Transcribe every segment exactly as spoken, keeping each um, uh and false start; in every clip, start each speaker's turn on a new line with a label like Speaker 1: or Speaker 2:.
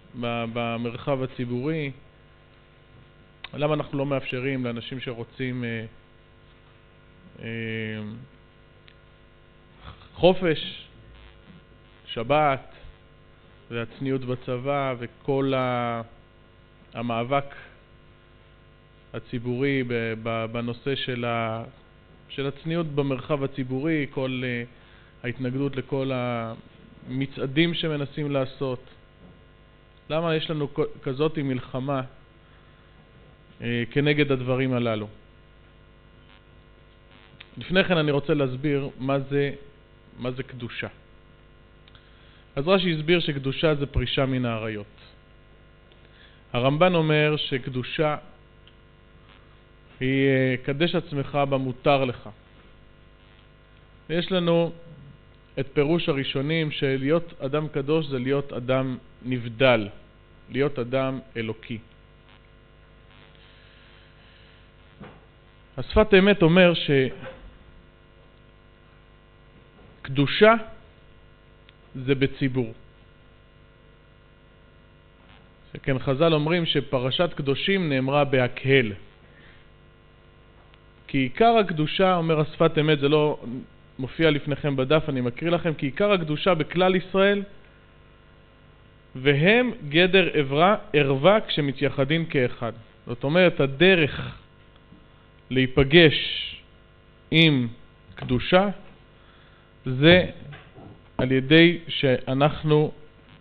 Speaker 1: במרחב הציבורי? למה אנחנו לא מאפשרים לאנשים שרוצים אה, אה, חופש, שבת והצניעות בצבא וכל המאבק הציבורי בנושא של ה של הצניעות במרחב הציבורי, כל uh, ההתנגדות לכל המצעדים שמנסים לעשות? למה יש לנו כזאת מלחמה uh, כנגד הדברים הללו? לפני כן אני רוצה להסביר מה זה, מה זה קדושה. אז רש"י הסביר שקדושה זה פרישה מן העריות. הרמב"ן אומר שקדושה היא קדש עצמך במותר לך. ויש לנו את פירוש הראשונים שלהיות אדם קדוש זה להיות אדם נבדל, להיות אדם אלוקי. השפת אמת אומר שקדושה זה בציבור. שכן חז"ל אומרים שפרשת קדושים נאמרה בהקהל. כי עיקר הקדושה, אומר השפת אמת, זה לא מופיע לפניכם בדף, אני מקריא לכם, כי עיקר הקדושה בכלל ישראל, והם גדר עברה, ערווה כשמתייחדים כאחד. זאת אומרת, הדרך להיפגש עם קדושה, זה על ידי שאנחנו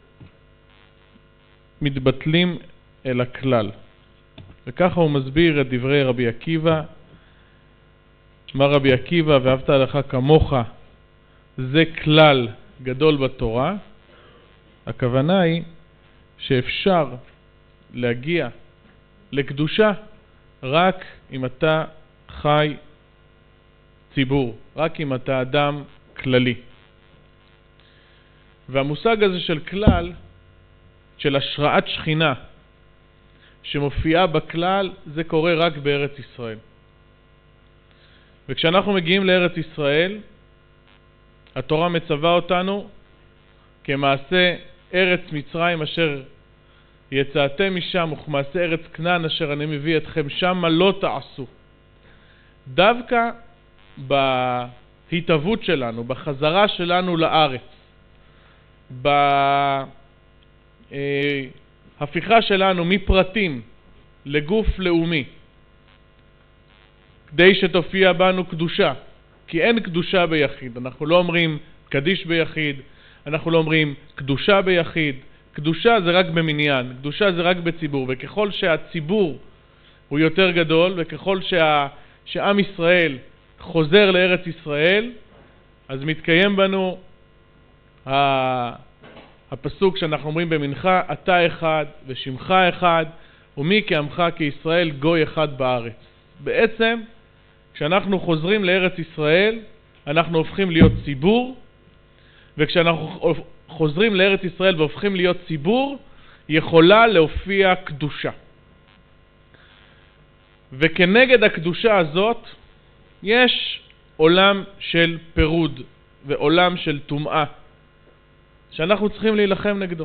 Speaker 1: מתבטלים אל הכלל. וככה הוא מסביר את דברי רבי עקיבא. מה רבי עקיבא, ואהבת לך כמוך, זה כלל גדול בתורה. הכוונה היא שאפשר להגיע לקדושה רק אם אתה חי ציבור, רק אם אתה אדם כללי. והמושג הזה של כלל, של השראת שכינה שמופיעה בכלל, זה קורה רק בארץ ישראל. וכשאנחנו מגיעים לארץ ישראל, התורה מצווה אותנו כמעשה ארץ מצרים אשר יצאתם משם, וכמעשה ארץ כנען אשר אני מביא אתכם שם, לא תעשו. דווקא בהתהוות שלנו, בחזרה שלנו לארץ, בהפיכה שלנו מפרטים לגוף לאומי, כדי שתופיע בנו קדושה, כי אין קדושה ביחיד. אנחנו לא אומרים קדיש ביחיד, אנחנו לא אומרים קדושה ביחיד. קדושה זה רק במניין, קדושה זה רק בציבור, וככל שהציבור הוא יותר גדול, וככל שה, שעם ישראל חוזר לארץ ישראל, אז מתקיים בנו הפסוק שאנחנו אומרים במנחה, אתה אחד ושמך אחד, ומי כעמך כישראל גוי אחד בארץ. בעצם, כשאנחנו חוזרים לארץ ישראל, אנחנו הופכים להיות ציבור, וכשאנחנו חוזרים לארץ ישראל והופכים להיות ציבור, יכולה להופיע קדושה. וכנגד הקדושה הזאת, יש עולם של פירוד ועולם של טומאה, שאנחנו צריכים להילחם נגדו.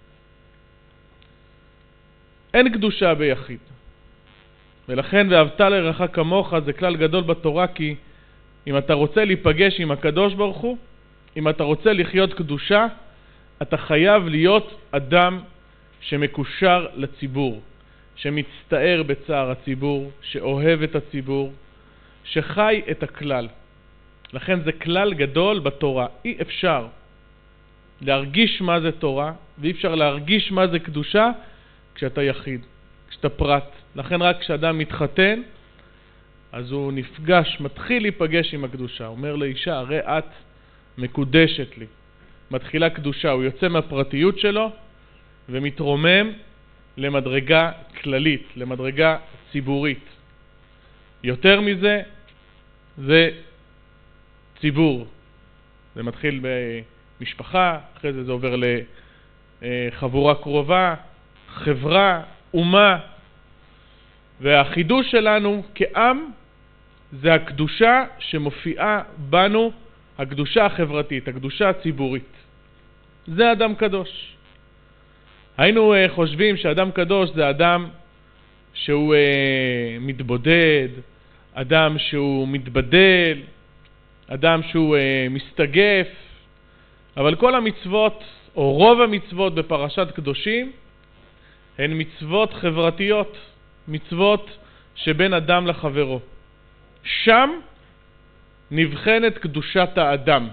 Speaker 1: אין קדושה ביחיד. ולכן ואהבת לרעך כמוך זה כלל גדול בתורה, כי אם אתה רוצה להיפגש עם הקדוש ברוך הוא, אם אתה רוצה לחיות קדושה, אתה חייב להיות אדם שמקושר לציבור, שמצטער בצער הציבור, שאוהב את הציבור, שחי את הכלל. לכן זה כלל גדול בתורה. אי אפשר להרגיש מה זה תורה, ואי אפשר להרגיש מה זה קדושה כשאתה יחיד, כשאתה פרט. לכן רק כשאדם מתחתן, אז הוא נפגש, מתחיל להיפגש עם הקדושה. הוא אומר לאישה, הרי את מקודשת לי. מתחילה קדושה, הוא יוצא מהפרטיות שלו ומתרומם למדרגה כללית, למדרגה ציבורית. יותר מזה, זה ציבור. זה מתחיל במשפחה, אחרי זה זה עובר לחבורה קרובה, חברה, אומה. והחידוש שלנו כעם זה הקדושה שמופיעה בנו, הקדושה החברתית, הקדושה הציבורית. זה אדם קדוש. היינו uh, חושבים שאדם קדוש זה אדם שהוא uh, מתבודד, אדם שהוא מתבדל, אדם שהוא uh, מסתגף, אבל כל המצוות, או רוב המצוות בפרשת קדושים, הן מצוות חברתיות, מצוות שבין אדם לחברו. שם נבחנת קדושת האדם.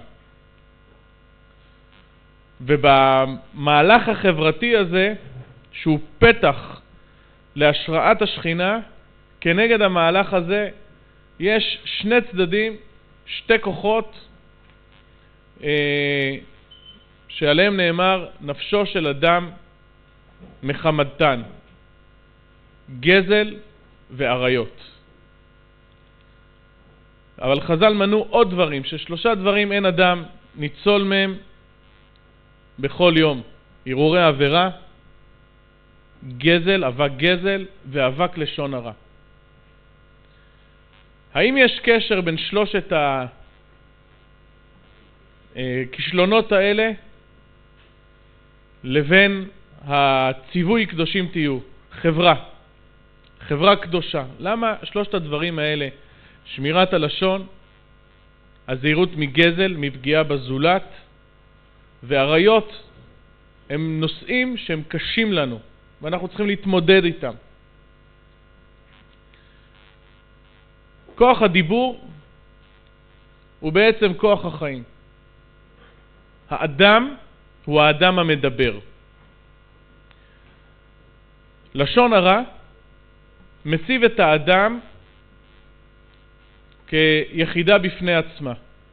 Speaker 1: ובמהלך החברתי הזה, שהוא פתח להשראת השכינה, כנגד המהלך הזה יש שני צדדים, שתי כוחות, אה, שעליהם נאמר נפשו של אדם מחמדתן, גזל ועריות. אבל חז"ל מנו עוד דברים, ששלושה דברים אין אדם ניצול מהם בכל יום: הרהורי עבירה, גזל, אבק גזל ואבק לשון הרע. האם יש קשר בין שלושת הכישלונות האלה לבין הציווי קדושים תהיו? חברה, חברה קדושה. למה שלושת הדברים האלה, שמירת הלשון, הזהירות מגזל, מפגיעה בזולת, והעריות, הם נושאים שהם קשים לנו ואנחנו צריכים להתמודד איתם? כוח הדיבור הוא בעצם כוח החיים. האדם הוא האדם המדבר. לשון הרע מציב את האדם כיחידה בפני עצמה.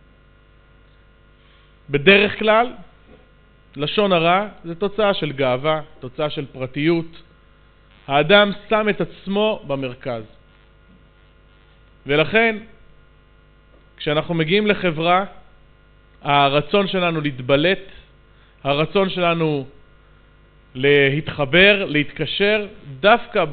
Speaker 1: בדרך כלל, לשון הרע זה תוצאה של גאווה, תוצאה של פרטיות. האדם שם את עצמו במרכז. ולכן, כשאנחנו מגיעים לחברה, הרצון שלנו להתבלט, הרצון שלנו להתחבר, להתקשר, דווקא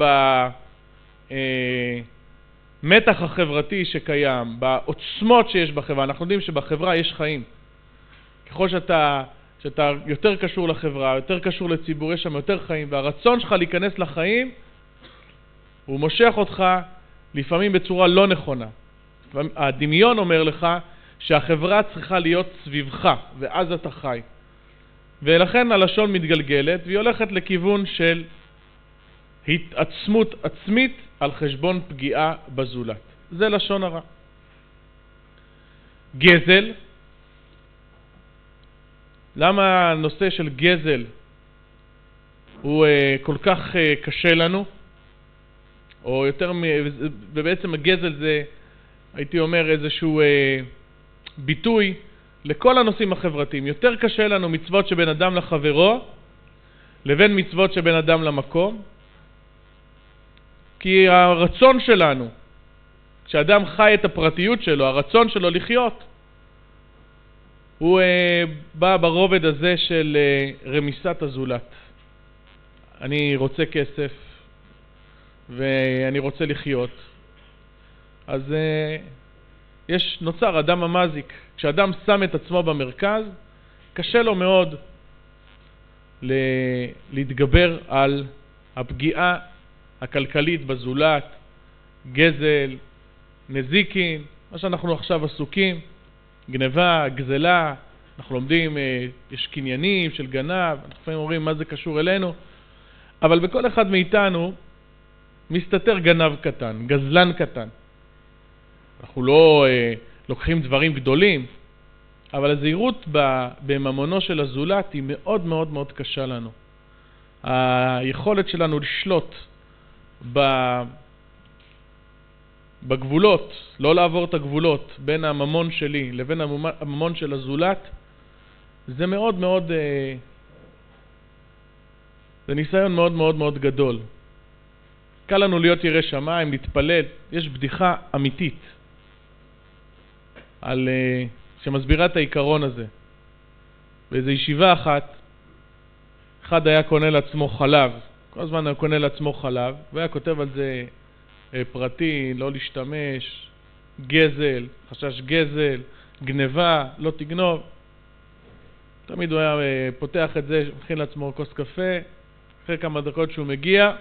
Speaker 1: במתח החברתי שקיים, בעוצמות שיש בחברה. אנחנו יודעים שבחברה יש חיים. ככל שאתה, שאתה יותר קשור לחברה, יותר קשור לציבור, יש שם יותר חיים, והרצון שלך להיכנס לחיים, הוא מושך אותך לפעמים בצורה לא נכונה. הדמיון אומר לך שהחברה צריכה להיות סביבך, ואז אתה חי. ולכן הלשון מתגלגלת, והיא הולכת לכיוון של התעצמות עצמית על חשבון פגיעה בזולת. זה לשון הרע. גזל. למה הנושא של גזל הוא uh, כל כך uh, קשה לנו? או יותר, ובעצם הגזל זה, הייתי אומר, איזשהו uh, ביטוי לכל הנושאים החברתיים. יותר קשה לנו מצוות שבין אדם לחברו, לבין מצוות שבין אדם למקום. כי הרצון שלנו, כשאדם חי את הפרטיות שלו, הרצון שלו לחיות, הוא uh, בא ברובד הזה של uh, רמיסת הזולת. אני רוצה כסף, ואני רוצה לחיות. אז uh, יש נוצר אדם המזיק. כשאדם שם את עצמו במרכז, קשה לו מאוד ל- להתגבר על הפגיעה הכלכלית בזולת, גזל, נזיקין, מה שאנחנו עכשיו עסוקים, גנבה, גזלה. אנחנו לומדים, יש קניינים של גנב, אנחנו לפעמים אומרים מה זה קשור אלינו, אבל בכל אחד מאיתנו מסתתר גנב קטן, גזלן קטן. אנחנו לא אה, לוקחים דברים גדולים, אבל הזהירות בממונו של הזולת היא מאוד מאוד מאוד קשה לנו. היכולת שלנו לשלוט ב, בגבולות, לא לעבור את הגבולות בין הממון שלי לבין הממון של הזולת, זה מאוד מאוד, אה, זה ניסיון מאוד מאוד מאוד גדול. קל לנו להיות ירא שמיים, להתפלל. יש בדיחה אמיתית על, uh, שמסבירה את העיקרון הזה. באיזו ישיבה אחת, אחד היה קונה לעצמו חלב, כל הזמן היה קונה לעצמו חלב, והיה כותב על זה uh, פרטי, לא להשתמש, גזל, חשש גזל, גנבה, לא תגנוב. תמיד הוא היה uh, פותח את זה, מכין לעצמו כוס קפה, אחרי כמה דקות שהוא מגיע,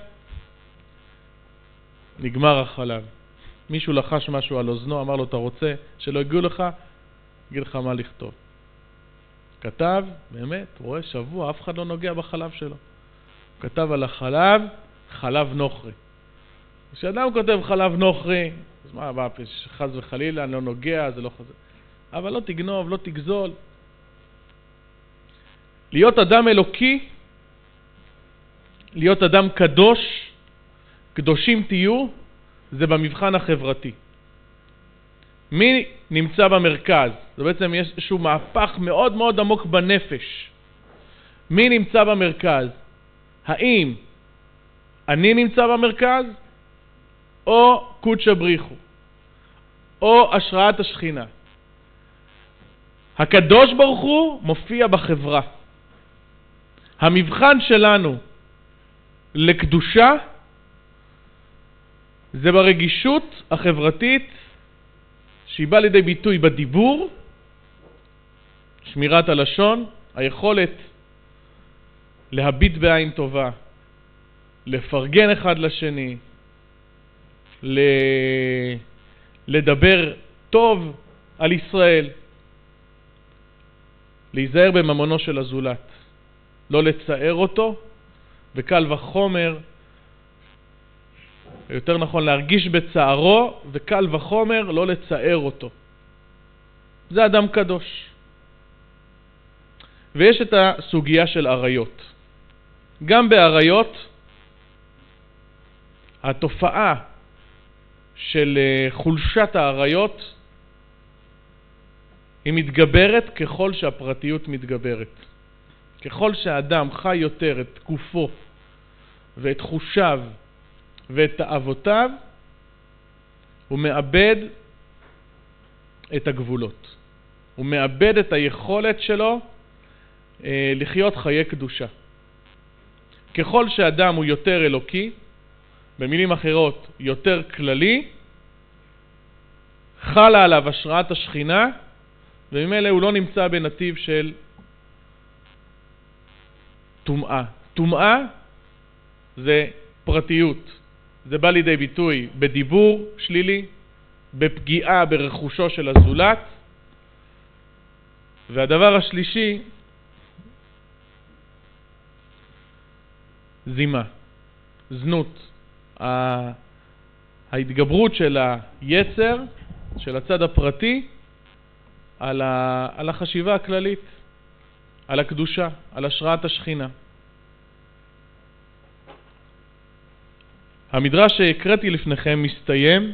Speaker 1: נגמר החלב. מישהו לחש משהו על אוזנו, אמר לו, אתה רוצה שלא יגיעו לך? יגיד לך מה לכתוב. כתב, באמת, רואה שבוע, אף אחד לא נוגע בחלב שלו. כתב על החלב, חלב נוכרי. כשאדם כותב חלב נוכרי, אז מה, מה, חס וחלילה, אני לא נוגע, זה לא חזר. אבל לא תגנוב, לא תגזול. להיות אדם אלוקי, להיות אדם קדוש, קדושים תהיו, זה במבחן החברתי. מי נמצא במרכז? זה בעצם יש איזשהו מהפך מאוד מאוד עמוק בנפש. מי נמצא במרכז? האם אני נמצא במרכז? או קודש בריחו? או השראת השכינה? הקדוש ברוך הוא מופיע בחברה. המבחן שלנו לקדושה זה ברגישות החברתית שהיא באה לידי ביטוי בדיבור, שמירת הלשון, היכולת להביט בעין טובה, לפרגן אחד לשני, לדבר טוב על ישראל, להיזהר בממונו של הזולת, לא לצער אותו, וקל וחומר, יותר נכון להרגיש בצערו, וקל וחומר לא לצער אותו. זה אדם קדוש. ויש את הסוגיה של עריות. גם בעריות, התופעה של חולשת העריות היא מתגברת ככל שהפרטיות מתגברת. ככל שהאדם חי יותר את גופו ואת חושיו ואת תאוותיו, הוא מאבד את הגבולות. הוא מאבד את היכולת שלו אה, לחיות חיי קדושה. ככל שאדם הוא יותר אלוקי, במילים אחרות יותר כללי, חלה עליו השראת השכינה, וממילא הוא לא נמצא בנתיב של טומאה. טומאה זה פרטיות. זה בא לידי ביטוי בדיבור שלילי, בפגיעה ברכושו של הזולת. והדבר השלישי, זימה, זנות. ההתגברות של היצר, של הצד הפרטי, על, ה, על החשיבה הכללית, על הקדושה, על השראת השכינה. המדרש שהקראתי לפניכם מסתיים,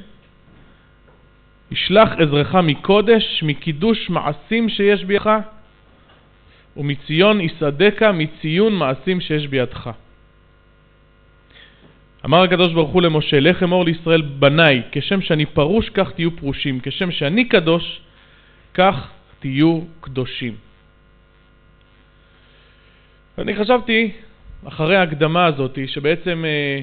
Speaker 1: ישלח עזרך מקודש, מקידוש מעשים שיש בידך, ומציון יסעדך מציון מעשים שיש בידך. אמר הקדוש ברוך הוא למשה, לך אמור לישראל בניי, כשם שאני פרוש כך תהיו פרושים, כשם שאני קדוש כך תהיו קדושים. אני חשבתי אחרי ההקדמה הזאת שבעצם אה,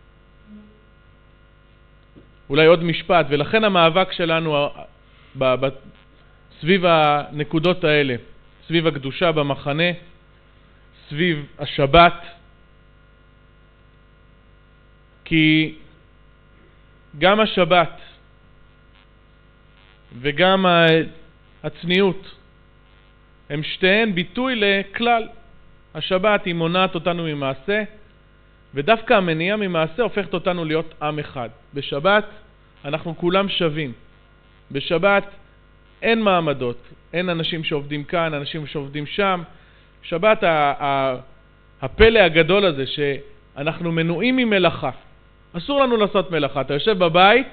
Speaker 1: אולי עוד משפט, ולכן המאבק שלנו ב, ב, סביב הנקודות האלה, סביב הקדושה במחנה, סביב השבת, כי גם השבת וגם הצניעות הם שתיהן ביטוי לכלל. השבת היא מונעת אותנו ממעשה, ודווקא המניעה ממעשה הופכת אותנו להיות עם אחד. בשבת אנחנו כולם שווים. בשבת אין מעמדות, אין אנשים שעובדים כאן, אנשים שעובדים שם. שבת הפלא הגדול הזה שאנחנו מנועים ממלאכה. אסור לנו לעשות מלאכה. אתה יושב בבית,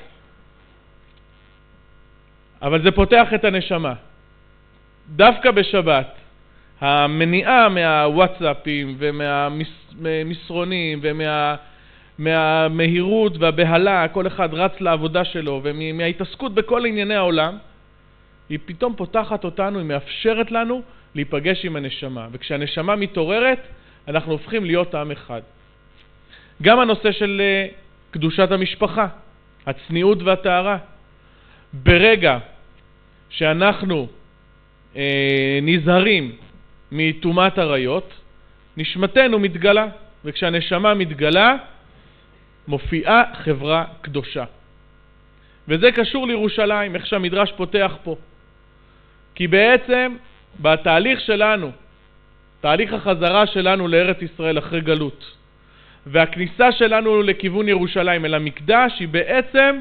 Speaker 1: אבל זה פותח את הנשמה. דווקא בשבת, המניעה מהוואטסאפים ומהמסרונים ומה, מהמהירות והבהלה, כל אחד רץ לעבודה שלו, ומההתעסקות בכל ענייני העולם, היא פתאום פותחת אותנו, היא מאפשרת לנו להיפגש עם הנשמה. וכשהנשמה מתעוררת, אנחנו הופכים להיות עם אחד. גם הנושא של קדושת המשפחה, הצניעות והטהרה. ברגע שאנחנו אה, נזהרים מטומאת עריות, נשמתנו מתגלה. וכשהנשמה מתגלה, מופיעה חברה קדושה. וזה קשור לירושלים, איך שהמדרש פותח פה. כי בעצם בתהליך שלנו, תהליך החזרה שלנו לארץ ישראל אחרי גלות, והכניסה שלנו לכיוון ירושלים אל המקדש, היא בעצם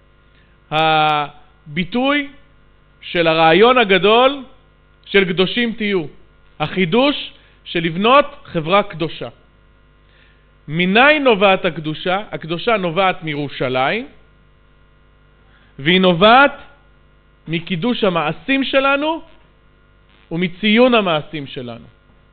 Speaker 1: הביטוי של הרעיון הגדול של קדושים תהיו. החידוש של לבנות חברה קדושה. מניין נובעת הקדושה? הקדושה נובעת מירושלים, והיא נובעת מקידוש המעשים שלנו ומציון המעשים שלנו.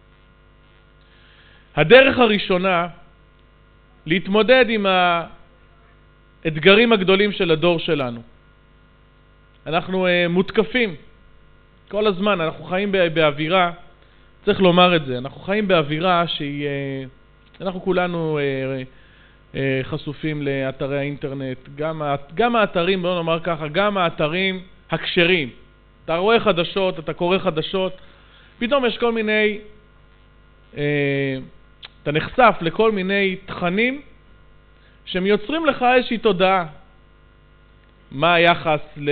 Speaker 1: הדרך הראשונה להתמודד עם האתגרים הגדולים של הדור שלנו. אנחנו uh, מותקפים כל הזמן, אנחנו חיים באווירה, צריך לומר את זה, אנחנו חיים באווירה שהיא, uh, אנחנו כולנו uh, uh, חשופים לאתרי האינטרנט, גם, גם האתרים, בואו נאמר ככה, גם האתרים הכשרים. אתה רואה חדשות, אתה קורא חדשות, פתאום יש כל מיני, uh, אתה נחשף לכל מיני תכנים שהם יוצרים לך איזושהי תודעה. מה היחס ל...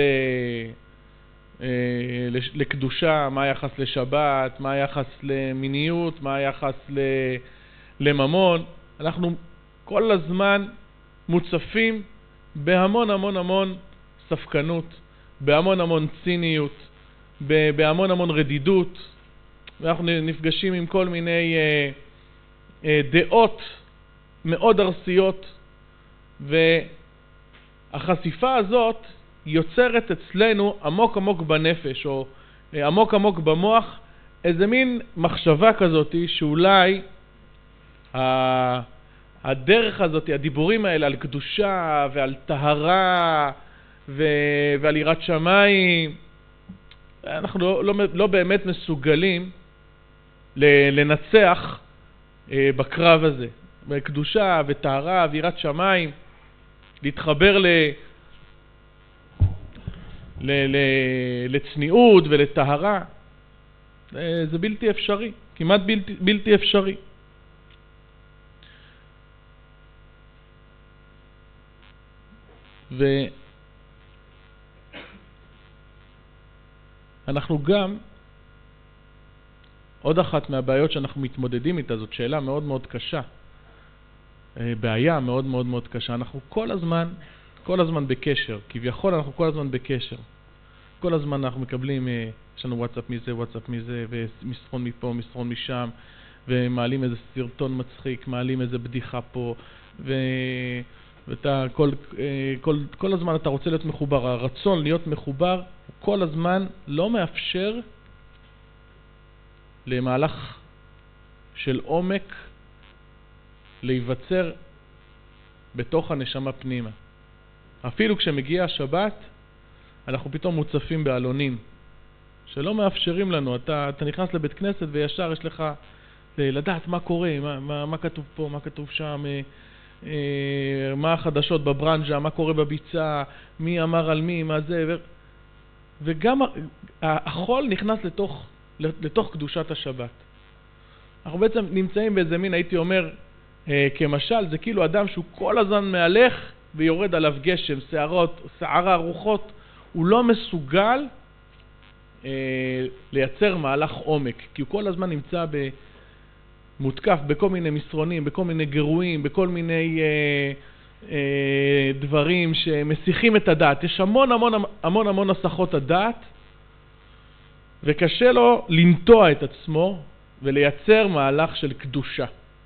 Speaker 1: לקדושה, מה היחס לשבת, מה היחס למיניות, מה היחס ל... לממון. אנחנו כל הזמן מוצפים בהמון המון המון ספקנות, בהמון המון ציניות, בהמון המון רדידות, ואנחנו נפגשים עם כל מיני אה, אה, דעות מאוד ארסיות, והחשיפה הזאת יוצרת אצלנו עמוק עמוק בנפש, או אה, עמוק עמוק במוח, איזה מין מחשבה כזאת שאולי ה... הדרך הזאת, הדיבורים האלה על קדושה ועל טהרה ו... ועל יראת שמיים, אנחנו לא, לא, לא באמת מסוגלים לנצח אה, בקרב הזה. בקדושה וטהרה ויראת שמיים, להתחבר ל... ל... ל... לצניעות ולטהרה, זה בלתי אפשרי, כמעט בלתי, בלתי אפשרי. ואנחנו גם, עוד אחת מהבעיות שאנחנו מתמודדים איתה, זאת שאלה מאוד מאוד קשה, בעיה מאוד מאוד מאוד קשה. אנחנו כל הזמן, כל הזמן בקשר, כביכול אנחנו כל הזמן בקשר. כל הזמן אנחנו מקבלים, יש לנו וואטסאפ מזה, וואטסאפ מזה, ומסרון מפה, מסרון משם, ומעלים איזה סרטון מצחיק, מעלים איזה בדיחה פה, ו... ואתה כל, כל, כל הזמן אתה רוצה להיות מחובר. הרצון להיות מחובר הוא כל הזמן לא מאפשר למהלך של עומק להיווצר בתוך הנשמה פנימה. אפילו כשמגיע השבת, אנחנו פתאום מוצפים בעלונים שלא מאפשרים לנו. אתה, אתה נכנס לבית כנסת וישר יש לך לדעת מה קורה, מה, מה, מה כתוב פה, מה כתוב שם, מה החדשות בברנז'ה, מה קורה בביצה, מי אמר על מי, מה זה, ו... וגם החול נכנס לתוך, לתוך קדושת השבת. אנחנו בעצם נמצאים באיזה מין, הייתי אומר, אה, כמשל, זה כאילו אדם שהוא כל הזמן מהלך ויורד עליו גשם, שערות, שערה, רוחות, הוא לא מסוגל אה, לייצר מהלך עומק, כי הוא כל הזמן נמצא ב... מותקף בכל מיני מסרונים, בכל מיני גירויים, בכל מיני אה, אה, דברים שמסיחים את הדעת. יש המון המון המון המון הסחות הדעת, וקשה לו לנטוע את עצמו ולייצר מהלך של קדושה.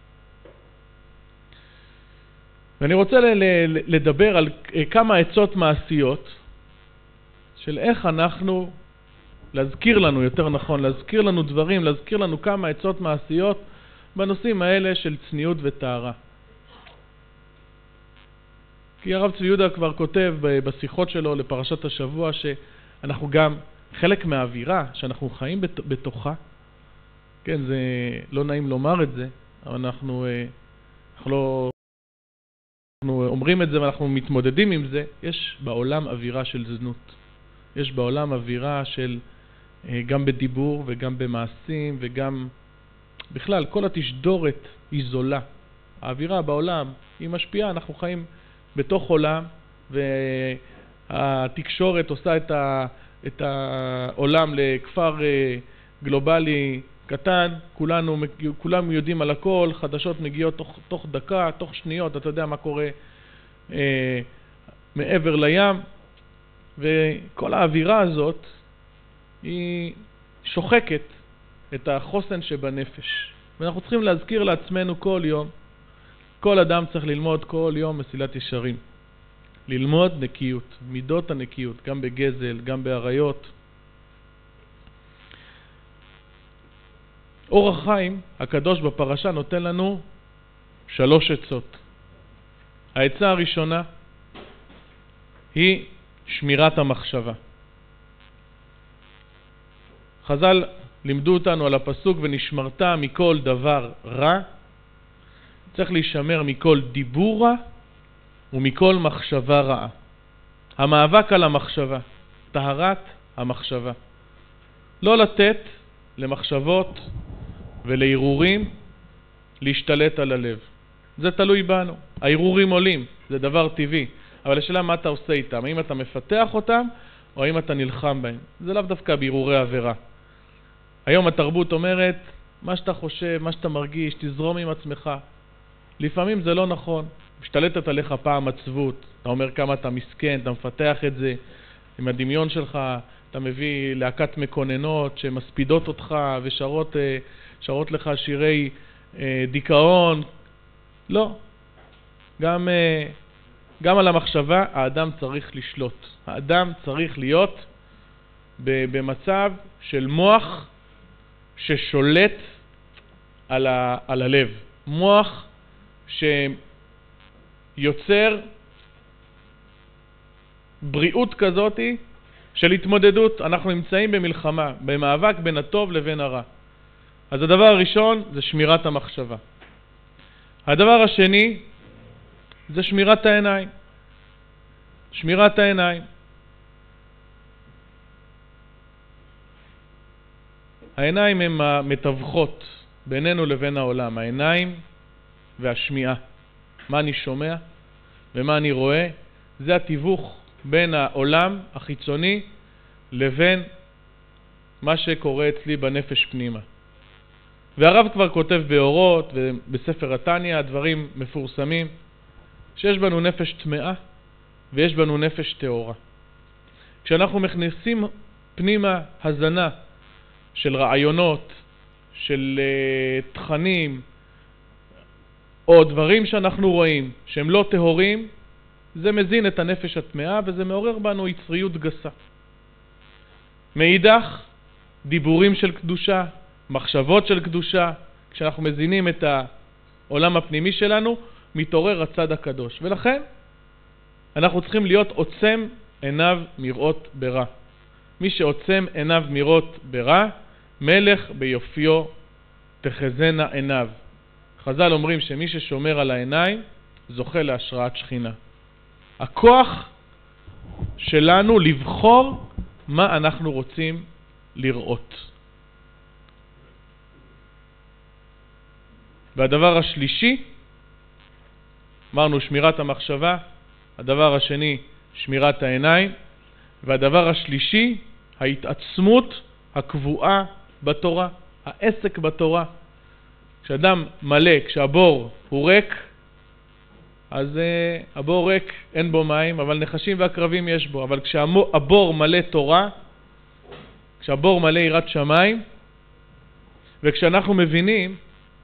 Speaker 1: ואני רוצה ל- ל- לדבר על כמה עצות מעשיות של איך אנחנו, להזכיר לנו יותר נכון, להזכיר לנו דברים, להזכיר לנו כמה עצות מעשיות בנושאים האלה של צניעות וטהרה. כי הרב צבי יהודה כבר כותב בשיחות שלו לפרשת השבוע שאנחנו גם חלק מהאווירה שאנחנו חיים בתוכה, כן, זה לא נעים לומר את זה, אבל אנחנו, אנחנו לא, אנחנו אומרים את זה ואנחנו מתמודדים עם זה. יש בעולם אווירה של זנות, יש בעולם אווירה של גם בדיבור וגם במעשים וגם בכלל, כל התשדורת היא זולה. האווירה בעולם היא משפיעה, אנחנו חיים בתוך עולם, והתקשורת עושה את, ה, את העולם לכפר גלובלי קטן, כולנו, כולם יודעים על הכל, חדשות מגיעות תוך, תוך דקה, תוך שניות, אתה יודע מה קורה אה, מעבר לים, וכל האווירה הזאת היא שוחקת את החוסן שבנפש. ואנחנו צריכים להזכיר לעצמנו כל יום, כל אדם צריך ללמוד כל יום מסילת ישרים. ללמוד נקיות, מידות הנקיות, גם בגזל, גם בעריות. אור החיים, הקדוש בפרשה, נותן לנו שלוש עצות. העצה הראשונה היא שמירת המחשבה. חז"ל לימדו אותנו על הפסוק ונשמרת מכל דבר רע. צריך להישמר מכל דיבור רע ומכל מחשבה רעה. המאבק על המחשבה, טהרת המחשבה. לא לתת למחשבות ולערעורים להשתלט על הלב. זה תלוי בנו. הערעורים עולים, זה דבר טבעי. אבל השאלה מה אתה עושה איתם? האם אתה מפתח אותם או האם אתה נלחם בהם? זה לאו דווקא בערעורי עבירה. היום התרבות אומרת, מה שאתה חושב, מה שאתה מרגיש, תזרום עם עצמך. לפעמים זה לא נכון. משתלטת עליך פעם עצבות. אתה אומר כמה אתה מסכן, אתה מפתח את זה עם הדמיון שלך. אתה מביא להקת מקוננות שמספידות אותך ושרות שרות לך שירי אה, דיכאון. לא. גם, אה, גם על המחשבה האדם צריך לשלוט. האדם צריך להיות במצב של מוח ששולט על, ה, על הלב. מוח שיוצר בריאות כזאת של התמודדות. אנחנו נמצאים במלחמה, במאבק בין הטוב לבין הרע. אז הדבר הראשון זה שמירת המחשבה. הדבר השני זה שמירת העיניים. שמירת העיניים. העיניים הן המתווכות בינינו לבין העולם. העיניים והשמיעה. מה אני שומע ומה אני רואה. זה התיווך בין העולם החיצוני לבין מה שקורה אצלי בנפש פנימה. והרב כבר כותב באורות ובספר התניא דברים מפורסמים שיש בנו נפש טמאה ויש בנו נפש טהורה. כשאנחנו מכניסים פנימה הזנה של רעיונות, של uh, תכנים או דברים שאנחנו רואים שהם לא טהורים, זה מזין את הנפש הטמאה וזה מעורר בנו יצריות גסה. מאידך, דיבורים של קדושה, מחשבות של קדושה, כשאנחנו מזינים את העולם הפנימי שלנו, מתעורר הצד הקדוש. ולכן, אנחנו צריכים להיות עוצם עיניו מראות ברע. מי שעוצם עיניו מראות ברע, מלך ביופיו תחזנה עיניו. חז"ל אומרים שמי ששומר על העיניים, זוכה להשראת שכינה. הכוח שלנו לבחור מה אנחנו רוצים לראות. והדבר השלישי, אמרנו שמירת המחשבה, הדבר השני שמירת העיניים, והדבר השלישי ההתעצמות הקבועה בתורה, העסק בתורה. כשאדם מלא, כשהבור הוא ריק, אז uh, הבור ריק, אין בו מים, אבל נחשים ועקרבים יש בו. אבל כשהבור מלא תורה, כשהבור מלא יראת שמיים, וכשאנחנו מבינים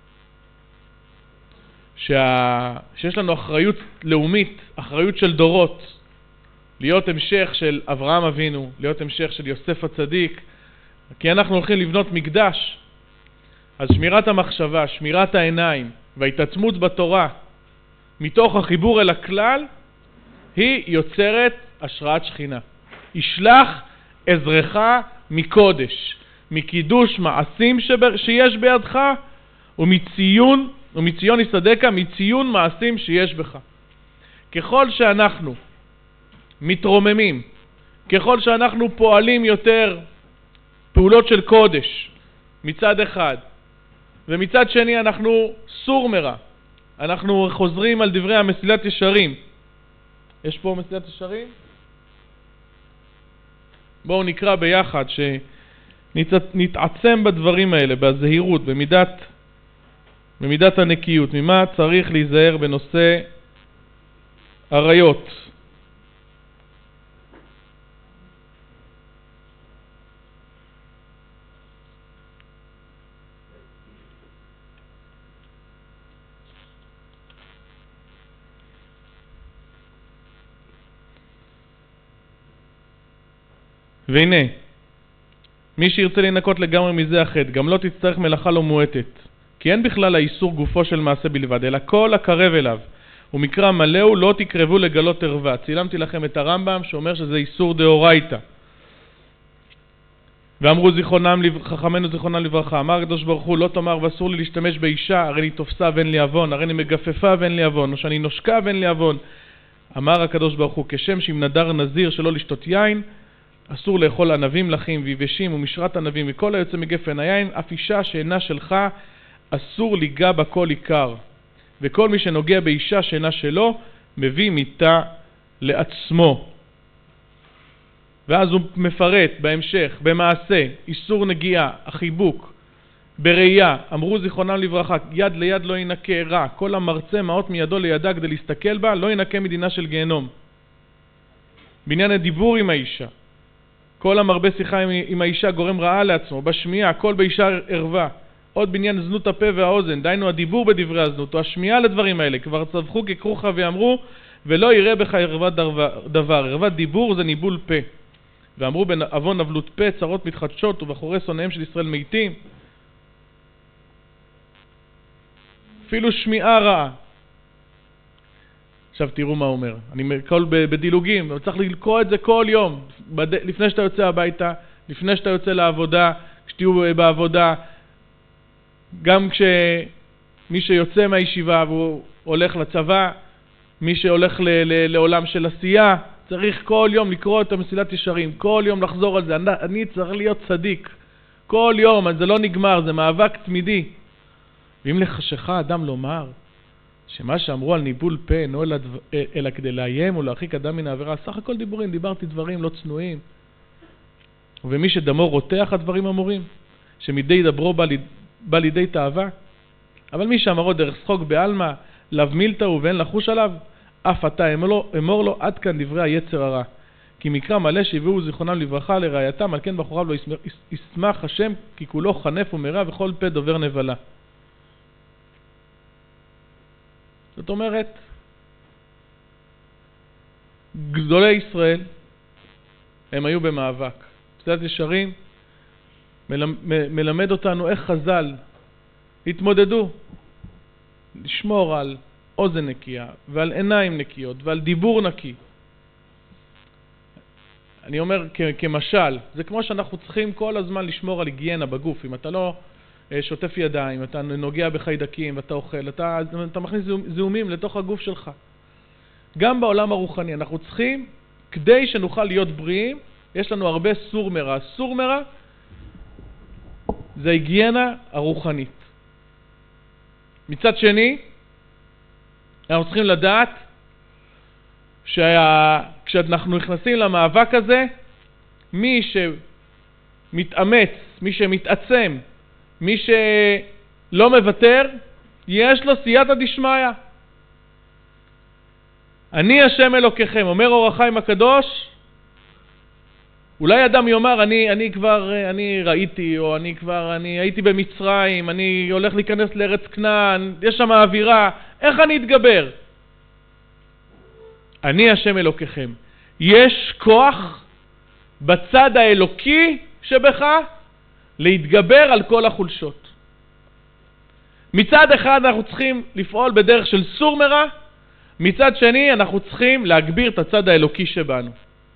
Speaker 1: שה... שיש לנו אחריות לאומית, אחריות של דורות, להיות המשך של אברהם אבינו, להיות המשך של יוסף הצדיק, כי אנחנו הולכים לבנות מקדש. אז שמירת המחשבה, שמירת העיניים וההתעצמות בתורה, מתוך החיבור אל הכלל, היא יוצרת השראת שכינה. ישלח עזרך מקודש, מקידוש מעשים שיש בידך, ומציון, ומציון יסדקה, מציון מעשים שיש בך. ככל שאנחנו מתרוממים, ככל שאנחנו פועלים יותר פעולות של קודש מצד אחד, ומצד שני אנחנו סור מרע, אנחנו חוזרים על דברי המסילת ישרים. יש פה מסילת ישרים? בואו נקרא ביחד שנתעצם בדברים האלה, בזהירות, במידת, במידת הנקיות. ממה צריך להיזהר בנושא עריות? והנה, מי שירצה לנקות לגמרי מזה החטא, גם לא תצטרך מלאכה לא מועטת, כי אין בכלל האיסור גופו של מעשה בלבד, אלא כל הקרב אליו. ומקרא מלאו לא תקרבו לגלות ערווה. צילמתי לכם את הרמב"ם שאומר שזה איסור דאורייתא. ואמרו זיכרונם, חכמינו זיכרונם לברכה, אמר הקדוש ברוך הוא, לא תאמר ואסור לי להשתמש באישה, הרי אני תופסה ואין לי עוון, הרי אני מגפפה ואין לי עוון, או שאני נושקה ואין לי עוון. אמר הקדוש ברוך הוא, כשם שאם נדר נזיר שלא לשתות יין, אסור לאכול ענבים לחים ויבשים ומשרת ענבים וכל היוצא מגפן היין, אף אישה שאינה שלך אסור ליגע בה כל עיקר, וכל מי שנוגע באישה שאינה שלו מביא מיתה לעצמו. ואז הוא מפרט בהמשך, במעשה, איסור נגיעה, החיבוק, בראייה, אמרו זיכרונם לברכה, יד ליד לא ינקה רע, כל המרצה מעות מידו לידה כדי להסתכל בה, לא ינקה מדינה של גיהנום. בעניין הדיבור עם האישה, כל המרבה שיחה עם האישה גורם רעה לעצמו, בשמיעה, כל באישה ערווה. עוד בעניין זנות הפה והאוזן, דיינו הדיבור בדברי הזנות, או השמיעה לדברים האלה, כבר צווחו ככרוכה ואמרו, ולא יראה בך ערוות דבר. ערוות דיבור זה ניבול פה. ואמרו בין אבון אבלות פה, צרות מתחדשות, ובחורי שונאיהם של ישראל מתים. אפילו שמיעה רעה. עכשיו תראו מה אומר. אני כל בדילוגים, צריך לקרוא את זה כל יום, לפני שאתה יוצא הביתה, לפני שאתה יוצא לעבודה, כשתהיו בעבודה, גם כשמי שיוצא מהישיבה והוא הולך לצבא, מי שהולך ל- ל- לעולם של עשייה, צריך כל יום לקרוא את המסילת ישרים, כל יום לחזור על זה. אני, אני צריך להיות צדיק, כל יום, זה לא נגמר, זה מאבק תמידי. ואם לחשך אדם לומר, שמה שאמרו על ניבול פה אינו אלא, אלא כדי לאיים או להרחיק אדם מן העבירה, סך הכל דיבורים, דיברתי דברים לא צנועים. ומי שדמו רותח הדברים אמורים, שמדי דברו בא, ליד, בא לידי תאווה. אבל מי שאמרו דרך שחוק בעלמא, לאו מילתא ואין לחוש עליו, אף אתה אמור לו, אמור לו עד כאן דברי היצר הרע. כי מקרא מלא שהביאו זיכרונם לברכה לראייתם, על כן בחוריו לא ישמח השם, כי כולו חנף ומרע וכל פה דובר נבלה. זאת אומרת, גדולי ישראל, הם היו במאבק. מסילת ישרים מלמד אותנו איך חז"ל התמודדו לשמור על אוזן נקייה ועל עיניים נקיות ועל דיבור נקי. אני אומר כ- כמשל, זה כמו שאנחנו צריכים כל הזמן לשמור על היגיינה בגוף. אם אתה לא שוטף ידיים, אתה נוגע בחיידקים ואתה אוכל, אתה, אתה מכניס זיהומים לתוך הגוף שלך. גם בעולם הרוחני אנחנו צריכים, כדי שנוכל להיות בריאים, יש לנו הרבה סור מרע. סור מרע זה היגיינה הרוחנית. מצד שני, אנחנו צריכים לדעת שכשאנחנו נכנסים למאבק הזה, מי שמתאמץ, מי שמתעצם, מי שלא מוותר, יש לו סייעתא דשמיא. אני השם אלוקיכם, אומר אור החיים הקדוש. אולי אדם יאמר, אני, אני כבר, אני ראיתי, או אני כבר, אני הייתי במצרים, אני הולך להיכנס לארץ כנען, יש שם אווירה, איך אני אתגבר? אני השם אלוקיכם. יש כוח בצד האלוקי שבך להתגבר על כל החולשות. מצד אחד אנחנו צריכים לפעול בדרך של סור מרע, מצד שני אנחנו צריכים להגביר את הצד האלוקי שבנו.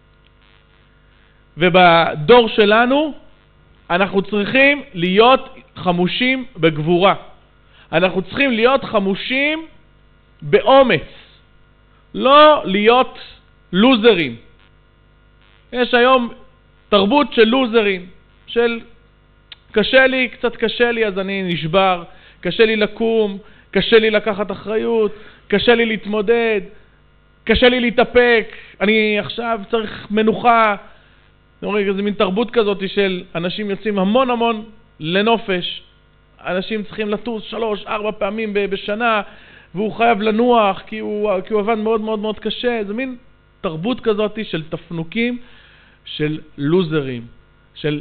Speaker 1: ובדור שלנו אנחנו צריכים להיות חמושים בגבורה. אנחנו צריכים להיות חמושים באומץ. לא להיות לוזרים. יש היום תרבות של לוזרים, של קשה לי, קצת קשה לי אז אני נשבר, קשה לי לקום, קשה לי לקחת אחריות, קשה לי להתמודד, קשה לי להתאפק, אני עכשיו צריך מנוחה. זה מין תרבות כזאת של אנשים יוצאים המון המון לנופש. אנשים צריכים לטוס שלוש, ארבע פעמים בשנה, והוא חייב לנוח כי הוא, כי הוא עבד מאוד מאוד מאוד קשה. זה מין תרבות כזאת של תפנוקים, של לוזרים, של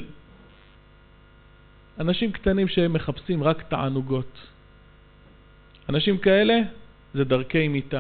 Speaker 1: אנשים קטנים שמחפשים רק תענוגות. אנשים כאלה זה דרכי מיטה.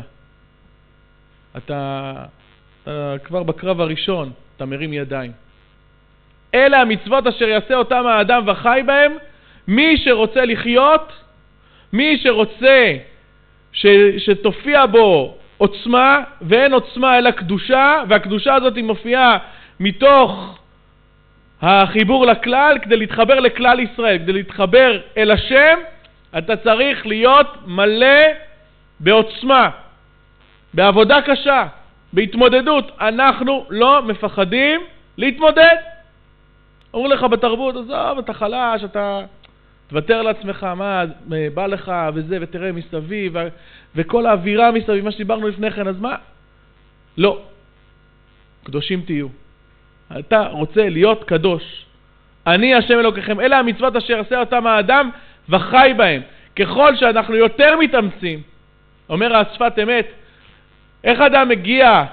Speaker 1: אתה, אתה כבר בקרב הראשון, אתה מרים ידיים. אלה המצוות אשר יעשה אותם האדם וחי בהם. מי שרוצה לחיות, מי שרוצה ש, שתופיע בו עוצמה, ואין עוצמה אלא קדושה, והקדושה הזאת היא מופיעה מתוך החיבור לכלל, כדי להתחבר לכלל ישראל, כדי להתחבר אל השם, אתה צריך להיות מלא בעוצמה, בעבודה קשה, בהתמודדות. אנחנו לא מפחדים להתמודד. אמרו לך בתרבות, עזוב, אתה חלש, אתה תוותר לעצמך, מה בא לך וזה, ותראה מסביב, ו... וכל האווירה מסביב, מה שדיברנו לפני כן, אז מה? לא. קדושים תהיו. אתה רוצה להיות קדוש. אני השם אלוקיכם. אלה המצוות אשר עשה אותם האדם וחי בהם. ככל שאנחנו יותר מתאמצים, אומר השפת אמת, איך אדם מגיע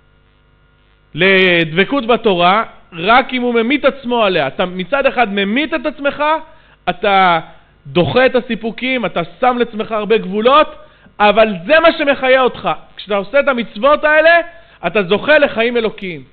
Speaker 1: לדבקות בתורה? רק אם הוא ממית עצמו עליה. אתה מצד אחד ממית את עצמך, אתה דוחה את הסיפוקים, אתה שם לעצמך הרבה גבולות, אבל זה מה שמחיה אותך. כשאתה עושה את המצוות האלה, אתה זוכה לחיים אלוקיים.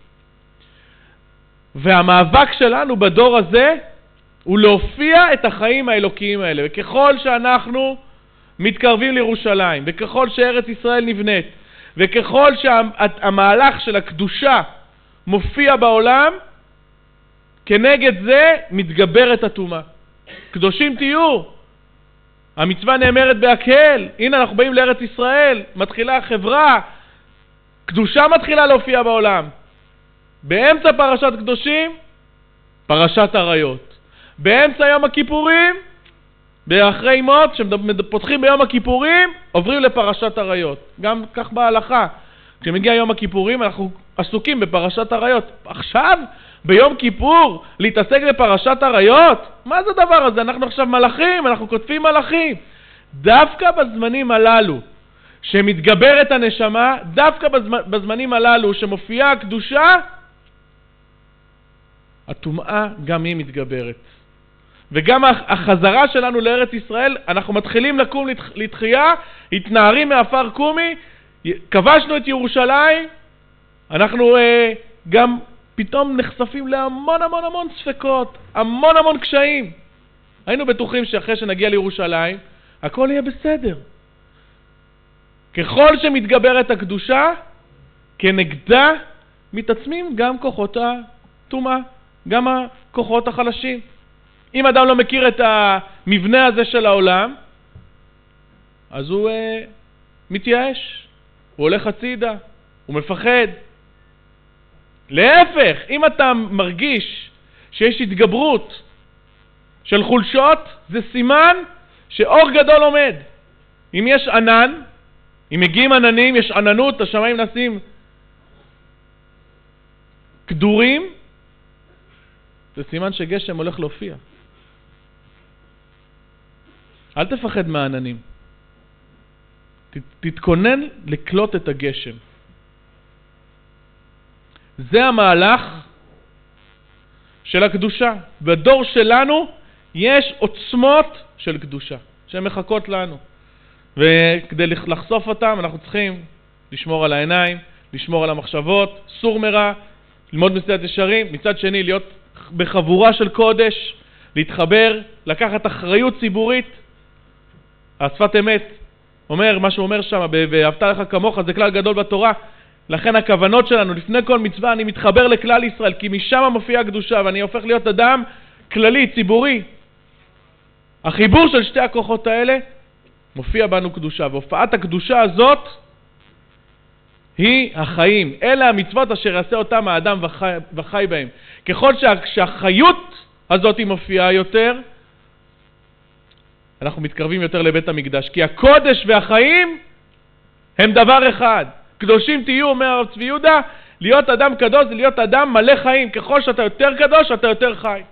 Speaker 1: והמאבק שלנו בדור הזה הוא להופיע את החיים האלוקיים האלה. וככל שאנחנו מתקרבים לירושלים, וככל שארץ ישראל נבנית, וככל שהמהלך של הקדושה מופיע בעולם, כנגד זה מתגברת הטומאה. קדושים תהיו. המצווה נאמרת בהקהל. הנה אנחנו באים לארץ ישראל, מתחילה החברה, קדושה מתחילה להופיע בעולם. באמצע פרשת קדושים, פרשת עריות. באמצע יום הכיפורים, באחרי מות, שפותחים ביום הכיפורים, עוברים לפרשת עריות. גם כך בהלכה. כשמגיע יום הכיפורים, אנחנו עסוקים בפרשת עריות. עכשיו, ביום כיפור, להתעסק בפרשת עריות? מה זה הדבר הזה? אנחנו עכשיו מלאכים, אנחנו כותבים מלאכים. דווקא בזמנים הללו, שמתגברת הנשמה, דווקא בזמנים הללו, שמופיעה הקדושה, הטומאה גם היא מתגברת. וגם החזרה שלנו לארץ ישראל, אנחנו מתחילים לקום לתחייה, התנערים מאפר קומי, כבשנו את ירושלים, אנחנו אה, גם פתאום נחשפים להמון המון המון ספקות, המון המון קשיים. היינו בטוחים שאחרי שנגיע לירושלים, הכל יהיה בסדר. ככל שמתגברת הקדושה, כנגדה מתעצמים גם כוחות הטומאה, גם הכוחות החלשים. אם אדם לא מכיר את המבנה הזה של העולם, אז הוא אה, מתייאש, הוא הולך הצידה, הוא מפחד. להפך, אם אתה מרגיש שיש התגברות של חולשות, זה סימן שאור גדול עומד. אם יש ענן, אם מגיעים עננים, יש עננות, השמיים נשים כדורים, זה סימן שגשם הולך להופיע. אל תפחד מהעננים. תתכונן לקלוט את הגשם. זה המהלך של הקדושה. בדור שלנו יש עוצמות של קדושה שהן מחכות לנו. וכדי לחשוף אותם אנחנו צריכים לשמור על העיניים, לשמור על המחשבות, סור מרע, ללמוד מסילת ישרים, מצד שני להיות בחבורה של קודש, להתחבר, לקחת אחריות ציבורית. השפת אמת אומר, מה שהוא אומר שם, ואהבת לך כמוך, זה כלל גדול בתורה. לכן הכוונות שלנו, לפני כל מצווה, אני מתחבר לכלל ישראל, כי משם מופיעה הקדושה, ואני הופך להיות אדם כללי, ציבורי. החיבור של שתי הכוחות האלה מופיע בנו קדושה, והופעת הקדושה הזאת היא החיים. אלה המצוות אשר יעשה אותם האדם וחי, וחי בהם. ככל שה, שהחיות הזאת היא מופיעה יותר, אנחנו מתקרבים יותר לבית המקדש, כי הקודש והחיים הם דבר אחד. קדושים תהיו, אומר הרב צבי יהודה, להיות אדם קדוש זה להיות אדם מלא חיים. ככל שאתה יותר קדוש, אתה יותר חי.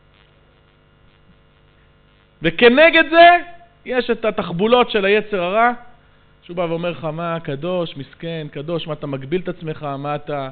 Speaker 1: וכנגד זה, יש את התחבולות של היצר הרע, שהוא בא ואומר לך, מה קדוש, מסכן, קדוש, מה אתה מגביל את עצמך, מה אתה...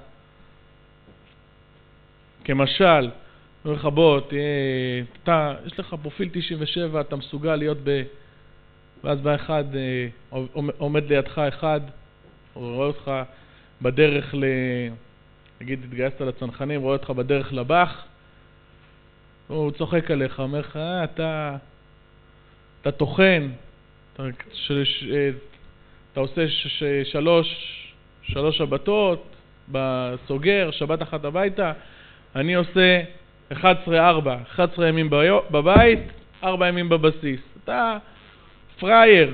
Speaker 1: כמשל, אומר לך, בוא, תהיה, אתה, יש לך פרופיל תשעים ושבע, אתה מסוגל להיות ב... ואז בא אחד, עומד לידך אחד, הוא רואה אותך בדרך ל... נגיד, התגייסת לצנחנים, רואה אותך בדרך לבח, הוא צוחק עליך, אומר לך, אה, אתה... אתה תוכן, אתה, ש, ש, אתה עושה ש, ש, שלוש, שלוש שבתות, בסוגר, שבת אחת הביתה, אני עושה אחת עשרה ארבע, אחת עשרה ימים ביו, בבית, ארבע ימים בבסיס. אתה פרייר,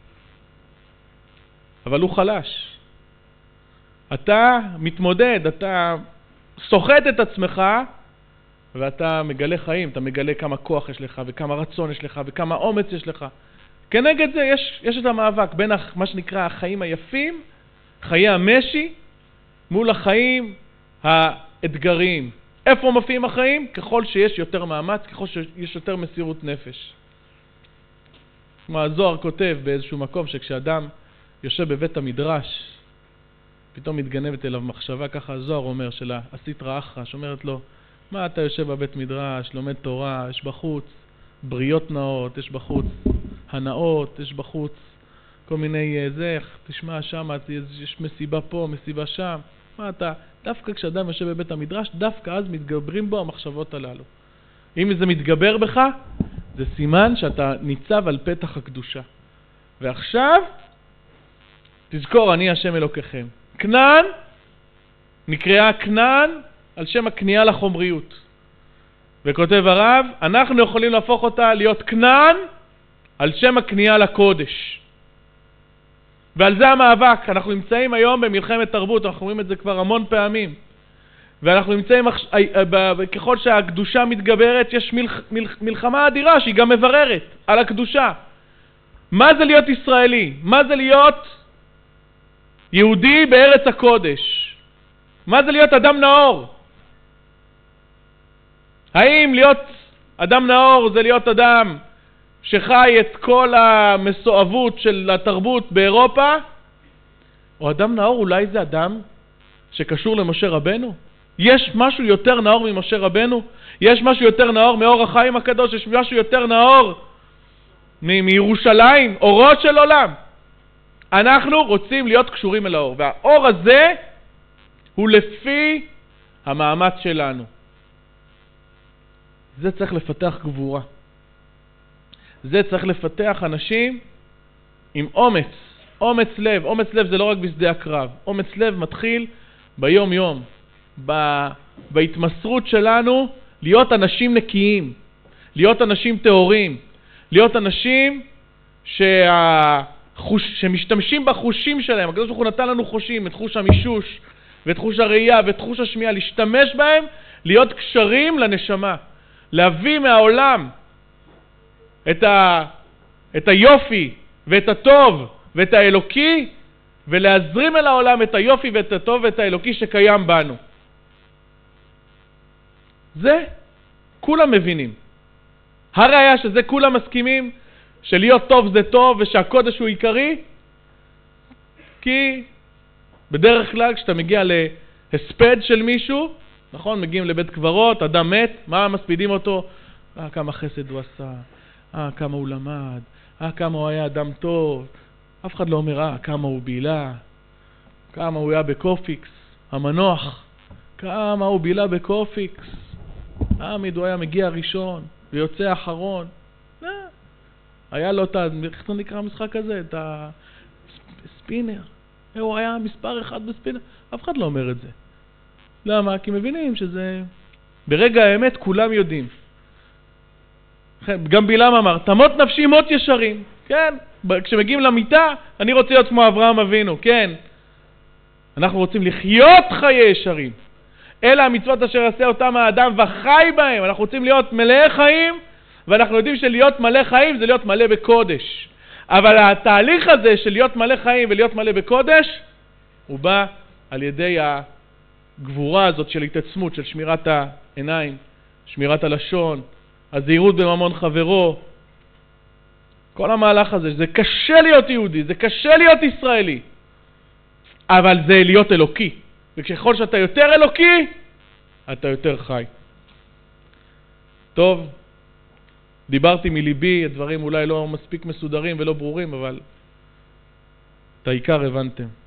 Speaker 1: אבל הוא חלש. אתה מתמודד, אתה סוחט את עצמך, ואתה מגלה חיים, אתה מגלה כמה כוח יש לך, וכמה רצון יש לך, וכמה אומץ יש לך. כנגד זה יש, יש את המאבק בין מה שנקרא החיים היפים, חיי המשי, מול החיים האתגריים. איפה מופיעים החיים? ככל שיש יותר מאמץ, ככל שיש יותר מסירות נפש. כמו הזוהר כותב באיזשהו מקום, שכשאדם יושב בבית המדרש, פתאום מתגנבת אליו מחשבה, ככה הזוהר אומר, של הסטרא אחרא, שאומרת לו, מה אתה יושב בבית מדרש, לומד תורה, יש בחוץ בריות נאות, יש בחוץ הנאות, יש בחוץ כל מיני זה, תשמע שם, יש מסיבה פה, מסיבה שם. מה אתה, דווקא כשאדם יושב בבית המדרש, דווקא אז מתגברים בו המחשבות הללו. אם זה מתגבר בך, זה סימן שאתה ניצב על פתח הקדושה. ועכשיו, תזכור, אני השם אלוקיכם. כנען, נקראה כנען, על שם הכניעה לחומריות. וכותב הרב, אנחנו יכולים להפוך אותה להיות כנען על שם הכניעה לקודש. ועל זה המאבק. אנחנו נמצאים היום במלחמת תרבות, אנחנו רואים את זה כבר המון פעמים. ואנחנו נמצאים, ככל שהקדושה מתגברת, יש מלח, מלח, מלחמה אדירה שהיא גם מבררת על הקדושה. מה זה להיות ישראלי? מה זה להיות יהודי בארץ הקודש? מה זה להיות אדם נאור? האם להיות אדם נאור זה להיות אדם שחי את כל המסואבות של התרבות באירופה? או אדם נאור אולי זה אדם שקשור למשה רבנו? יש משהו יותר נאור ממשה רבנו? יש משהו יותר נאור מאור החיים הקדוש? יש משהו יותר נאור מ- מירושלים? אורות של עולם. אנחנו רוצים להיות קשורים אל האור, והאור הזה הוא לפי המאמץ שלנו. זה צריך לפתח גבורה. זה צריך לפתח אנשים עם אומץ, אומץ לב. אומץ לב זה לא רק בשדה הקרב. אומץ לב מתחיל ביום יום, ב... בהתמסרות שלנו להיות אנשים נקיים, להיות אנשים טהורים, להיות אנשים שהחוש... שמשתמשים בחושים שלהם. הקדוש ברוך הוא נתן לנו חושים, את חוש המישוש ואת חוש הראייה ואת חוש השמיעה, להשתמש בהם, להיות קשרים לנשמה, להביא מהעולם את, ה... את היופי ואת הטוב ואת האלוקי, ולהזרים אל העולם את היופי ואת הטוב ואת האלוקי שקיים בנו. זה כולם מבינים. הראיה שזה כולם מסכימים שלהיות טוב זה טוב ושהקודש הוא עיקרי, כי בדרך כלל כשאתה מגיע להספד של מישהו, נכון, מגיעים לבית קברות, אדם מת, מה מספידים אותו? אה, כמה חסד הוא עשה, אה, כמה הוא למד, אה, כמה הוא היה אדם טוב. אף אחד לא אומר, אה, כמה הוא בילה, כמה הוא היה בקופיקס, המנוח, כמה הוא בילה בקופיקס. עמיד הוא היה מגיע ראשון ויוצא אחרון. לא. היה לו את ה... איך נקרא המשחק הזה? את הספינר. הוא היה מספר אחד בספינר. אף אחד לא אומר את זה. למה? כי מבינים שזה... ברגע האמת כולם יודעים. גם בילם אמר, תמות נפשי מות ישרים. כן? כשמגיעים למיטה, אני רוצה להיות כמו אברהם אבינו. כן? אנחנו רוצים לחיות חיי ישרים. אלה המצוות אשר עשה אותם האדם וחי בהם. אנחנו רוצים להיות מלאי חיים, ואנחנו יודעים שלהיות מלא חיים זה להיות מלא בקודש. אבל התהליך הזה של להיות מלא חיים ולהיות מלא בקודש, הוא בא על ידי הגבורה הזאת של התעצמות, של שמירת העיניים, שמירת הלשון, הזהירות בממון חברו. כל המהלך הזה, זה קשה להיות יהודי, זה קשה להיות ישראלי, אבל זה להיות אלוקי. וככל שאתה יותר אלוקי, אתה יותר חי. טוב, דיברתי מליבי, הדברים אולי לא מספיק מסודרים ולא ברורים, אבל את העיקר הבנתם.